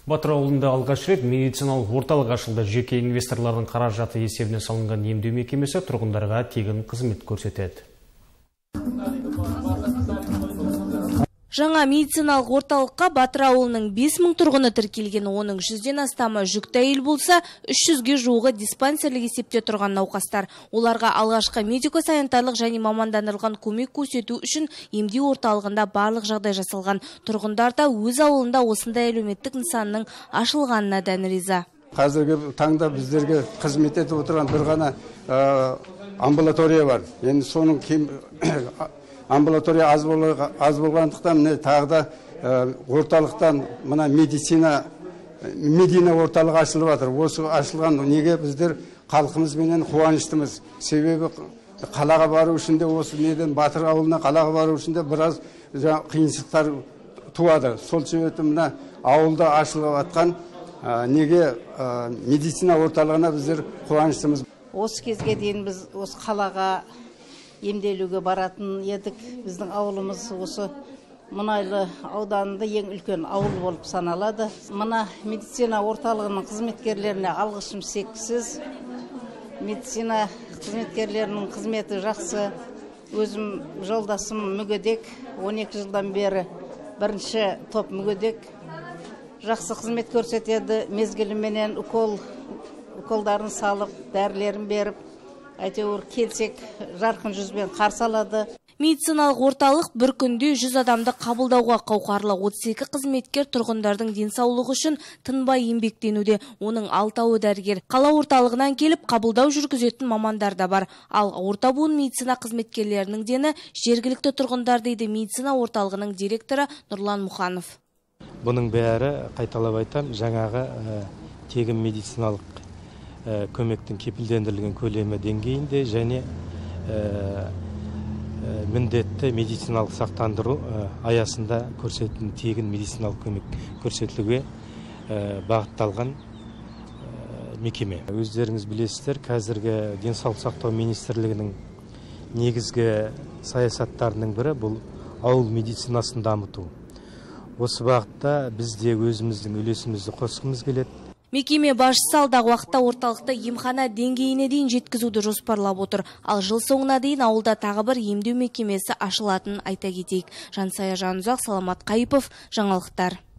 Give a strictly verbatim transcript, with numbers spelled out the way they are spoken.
Батыр ауылында алғаш рет медициналық орталық ашылды. Жеке инвесторлардың қаражаты есебіне салынған емдеу мекемесі тұрғындарға тегін қызмет көрсетеді. Жаңа медициналық орталыққа Батыр ауылының бес мың тұрғыны тіркелген, оның жүзден астамы жүкті әйел болса, үш жүзге жуығы диспансерлік есепте тұрған науқастар. Оларға алғашқы медико-санитарлық және мамандандырылған көмек көрсету үшін емдеу орталығында барлық жағдай жасалған. Тұрғындар да өз ауылында осындай әлеуметтік нысанның ашылғанына дән риза. Қазіргі таңда біздерге қызмет етіп отырған бір ғана амбулатория бар. Енді соның кем амбулатория аз болғандықтан міне тағы да орталықтан мына медицина медина орталығы ашылып жатыр. Осы ашылған неге біздер халқымызбенен қуаныштымыз. Себебі қалаға бару үшін де осы неден Батыр ауылына қалаға бару үшін де біраз қиыншылықтар туады. Сол себепті мына ауылда ашылып жатқан неге медицина орталығына біздер қуаныштымыз. Осы кезге дейін біз осы қалаға емделуге баратын едік. Біздің ауылымыз осы Мұнайлы ауданында ең үлкен ауыл болып саналады. Мына медицина орталығының қызметкерлеріне алғысым шексіз. Медицина қызметкерлерінің қызметі жақсы. Өзім жолдасым мүгедек, он екі жылдан бері бірінші топ мүгедек. Жақсы қызмет көрсетеді, мезгіліменен укол уколдарын салып, дәрілерін беріп, әйтеуір келсек жарқын жүзбен қарсы алады. Медициналық орталық бір күнде жүз адамды қабылдауға қауқарлы. отыз екі қызметкер тұрғындардың денсаулығы үшін тынбай еңбектенуде. Оның алтауы дәрігер. Қала орталығынан келіп қабылдау жүргізетін мамандар да бар. Ал орта буын медицина қызметкерлерінің дені жергілікті тұрғындар дейді медицина орталығының директоры Нұрлан Мұханов. Бұның бәрі қайталап айтам, жаңағы тегін медициналық көмектің кепілдендірілген көлемі деңгейінде және міндетті медициналық сақтандыру аясында көрсетілген тегін медициналық көмек көрсетілуге бағытталған мекеме. Өздеріңіз білесіздер, қазіргі денсаулық сақтау министрлігінің негізгі саясаттарының бірі бұл ауыл медицинасын дамыту. Осы бағытта біз де өзіміздің үлесімізді қосқымыз келеді. Мекеме басшысы алдағы уақытта орталықты емхана деңгейіне дейін жеткізуді жоспарлап отыр. Ал жыл соңына дейін ауылда тағы бір емдеу мекемесі ашылатынын айта кетейік. Жансая Жанұзақ, Саламат Қайыпов, жаңалықтар.